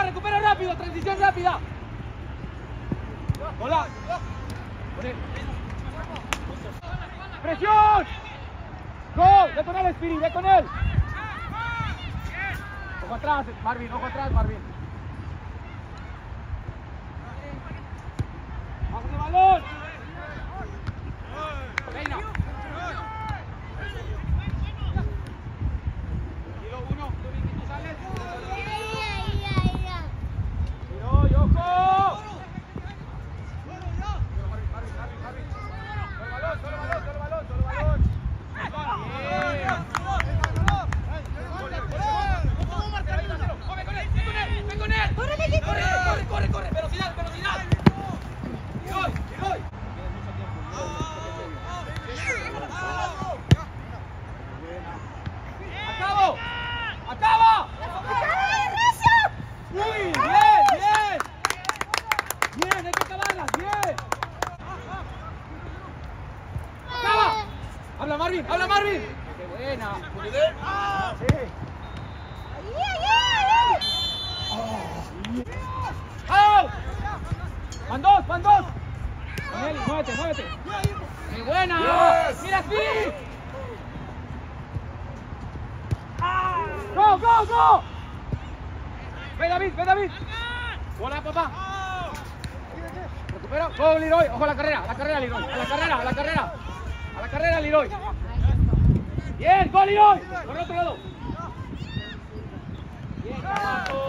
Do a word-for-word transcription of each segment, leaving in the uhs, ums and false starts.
recupera rápido, transición rápida. Hola. ¡Presión! ¡Go! ¡Ve con él, Spirit! ¡Ve con él! Ojo atrás, Marvin, ojo atrás, Marvin. ¡Vamos el balón! ¡Venga! Tiro uno, tú Vicky, tú sales. ¡Tiro, Yoko! Solo balón, solo balón, solo balón. ¡Ven con él! ¡Corre, corre, corre, corre! ¡Velocidad, velocidad! ¡Leroy, Leroy! ¡Acabo! ¡Acaba! ¡Uy, bien, bien! ¡Bien, hay que acabarlas, bien! ¡Acaba! ¡Habla Marvin, habla Marvin! ¡Qué buena! ¡Sí! ¡Oh! ¡Van dos, van dos! Daniel, muévete, muévete. ¡Qué buena! Yes. ¡Mira, Spirit! ¡Go, go, go! ¡Ve, David, ve, David! ¡Hola, papá! Recupero. ¡Go, Leroy! ¡Ojo a la carrera, a la carrera, Leroy! ¡A la carrera, a la carrera! ¡A la carrera, Leroy! ¡Bien, go, Leroy! ¡Por el otro lado! ¡Bien, carajo!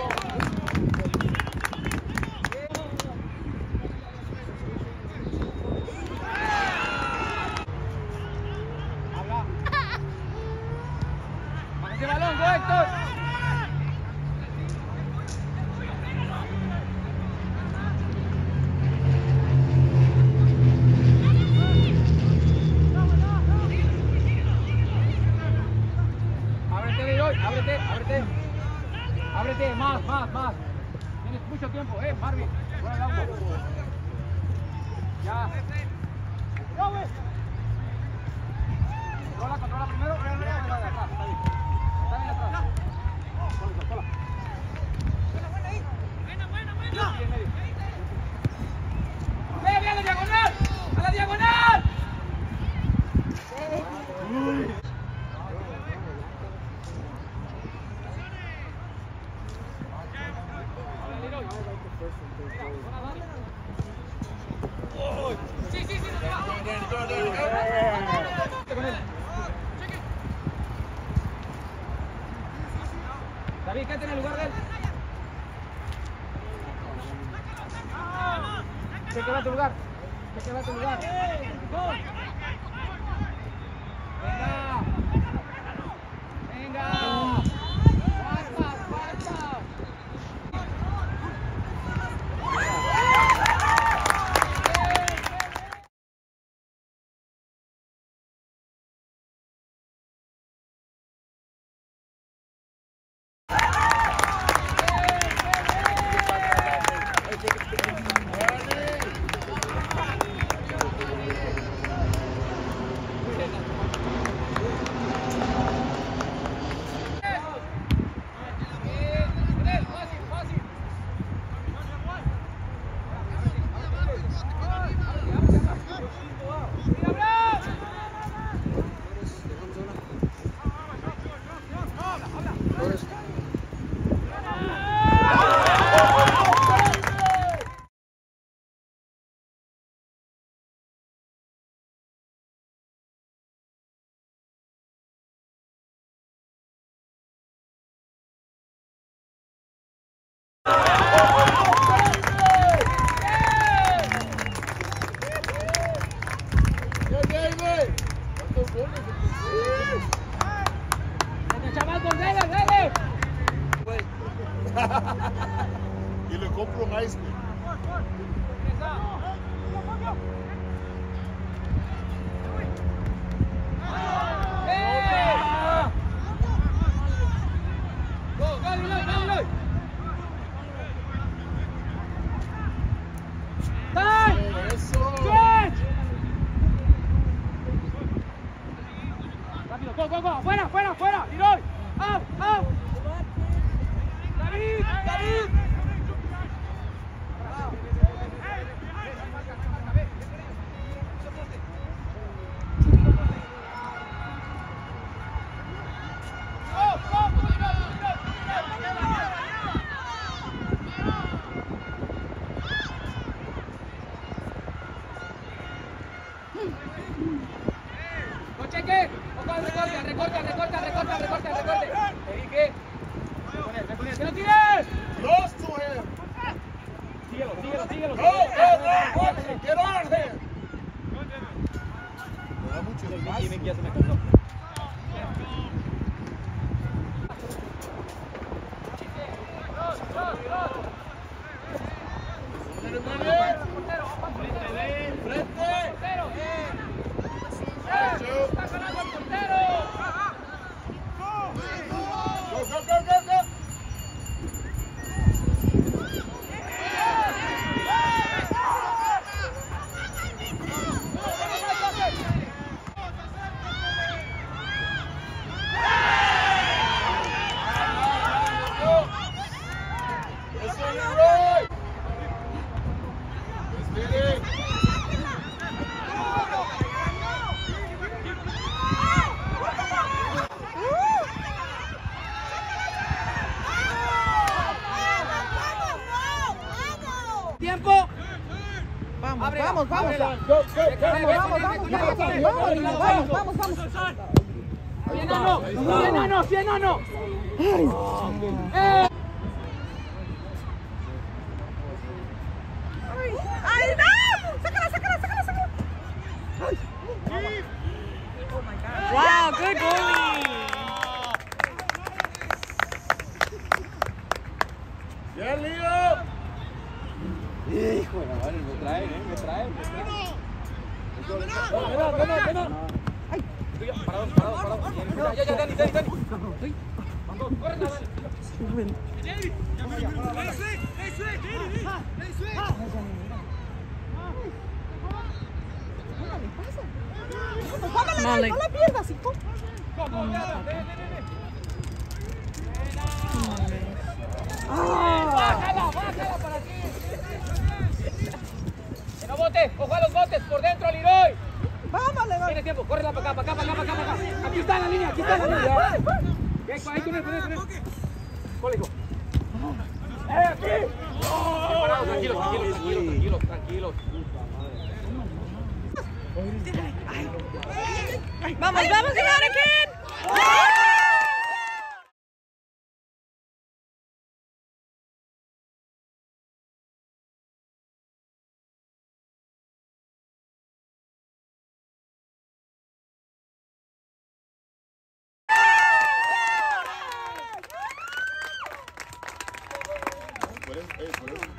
¡Ese balón, go, Héctor! Ábrete, Leroy, ábrete, ábrete. Ábrete, más, más, más. Tienes mucho tiempo, eh, Marvin. Fuera el agua. Ya. ¡Ya, güey! Controla, controla primero. Atrás, está bien. Está bien atrás. Sola, sola. Buena, buena, buena. ¡Ve, ve a la diagonal! ¡A la diagonal! Uy. Sí, sí, sí, David, quédate en el lugar de él. Se queda a tu lugar. Se queda a tu lugar. Venga. Venga. Guarda, guarda. Y le compro un ice cream. Go, go, go, fuera, fuera, fuera, Leroy, out, out. David, David. Tiempo. Vamos, Ábrela, vamos, vamos. ábrela. Vamos, vamos, vamos, vamos, vamos, vamos, vamos. Cien no, cien no, cien no. Eh. ¡Ay, no! ¡Sácala, sácala, sácala, sácala! Wow, good goalie. ¡Bien, Leo! Hijo de la madre, me traen, eh, me traen, me traen. Ven, ven, ven, ven. Ay, parado, parado, parado. Ya, ya, ya, Dani, Dani, Dani. Vamos, corre, Dani. Vale. No la pierdas, hijo. Bájala, bájala para ti. Que no bote, ojo a los botes, por dentro, Leroy. Vamos, Leroy. Tiene tiempo, corre para acá, para acá, para acá, para acá. Aquí está la línea, aquí está la línea. Ahí con él, con él, con él. Ponle, hijo. ¡Eh, aquí! Tranquilos, tranquilos, tranquilos, tranquilos, tranquilos. Vamos, vamos, Leroy, again. Por eso, eh, por eso.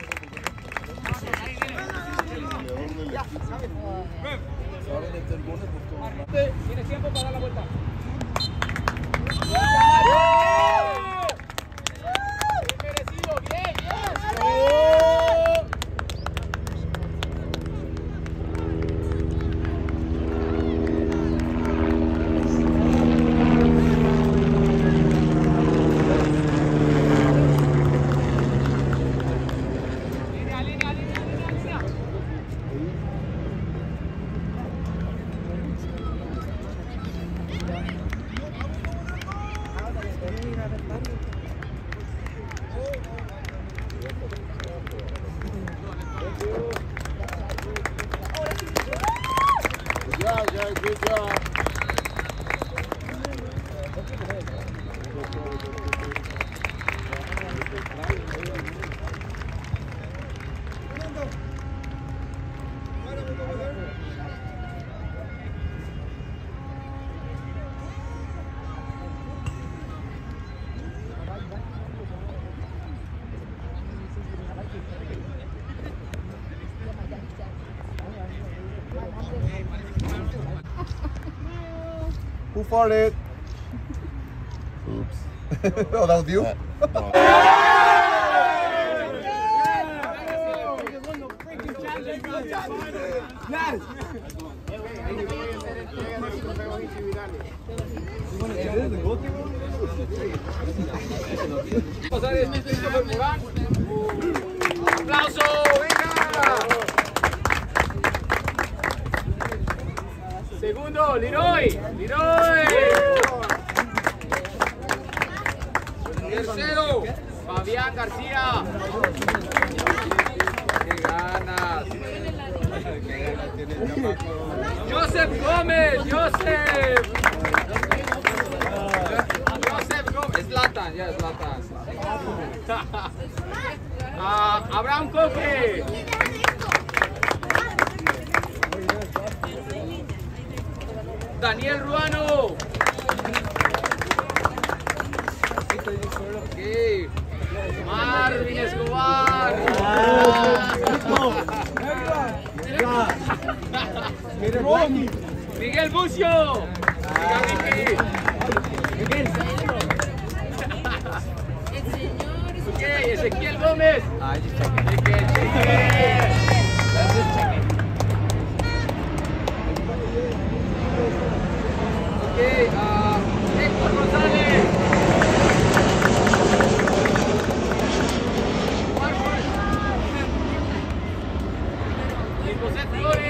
Tienes tiempo para dar la vuelta. Bien merecido, bien, bien. Línea, línea, línea, línea, línea. Good job, guys. Good job. Who farted? Oops. Oh, that was you? Vamos a ver, Christopher Morán. ¡Aplauso! ¡Venga! Segundo, Leroy. Leroy. Tercero, Fabián García. ¡Qué ganas! Joseph Gómez, Joseph. Joseph Gómez, Zlatan, ya Zlatan. Ah, Abraham Coque. Daniel Ruano. Okay. Marvin Escobar. Miguel Bucio. Okay, Ezequiel Gómez. Okay, uh, Héctor González. Marco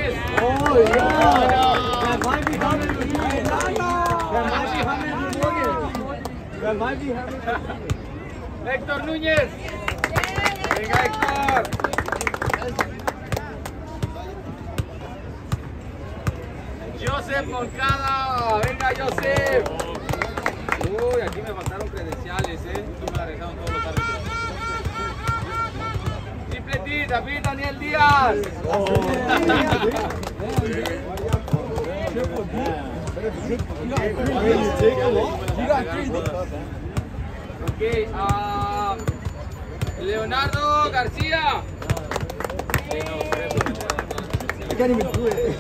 Núñez. Oh, yeah. That might be James Rodriguez. That might be James Rodriguez. That might be James Rodriguez. Héctor Núñez. Venga, Héctor. Joseph Moncada. Venga, Joseph. Uy, aquí me faltaron credenciales, ¿eh? Aquí me la dejaron todos los árbitros. Triple David Daniel Díaz. Ok, uh, Leonardo García. I can't even do it.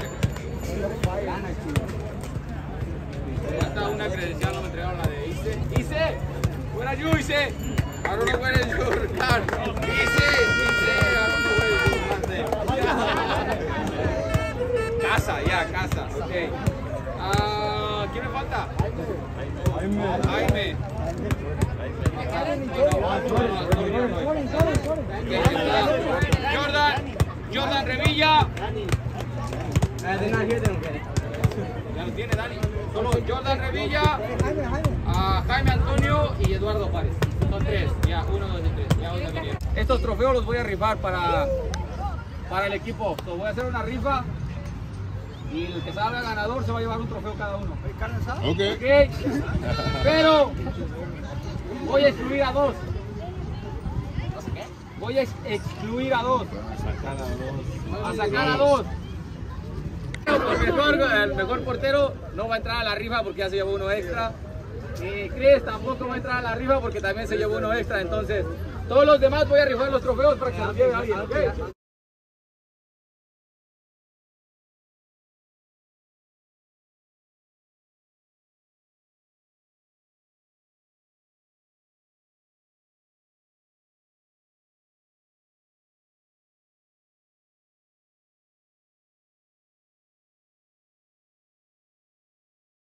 Falta una credencial, no me entregaron la de Ice. Ice, where are you, Ice? I don't know where is your card. Ice, Ice, I don't know where is your card there. Casa, ya, casa, ok. Uh, ¿Quién me falta? Jaime. Jordan, Jordan Revilla. Ya lo tiene Dani. Solo Jordan Revilla, a Jaime Antonio y Eduardo Párez. Son tres, ya, uno, dos y tres. Ya voy a venir. Estos trofeos los voy a rifar para, para el equipo. So, voy a hacer una rifa y el que salga ganador se va a llevar un trofeo cada uno. Ok. Ok, pero voy a excluir a dos. Voy a ex excluir a dos. A sacar a dos. El mejor, el mejor portero no va a entrar a la rifa porque ya se llevó uno extra. Y Chris tampoco va a entrar a la rifa porque también se llevó uno extra. Entonces, todos los demás voy a rifar los trofeos para que se los lleve alguien. ¿Okay?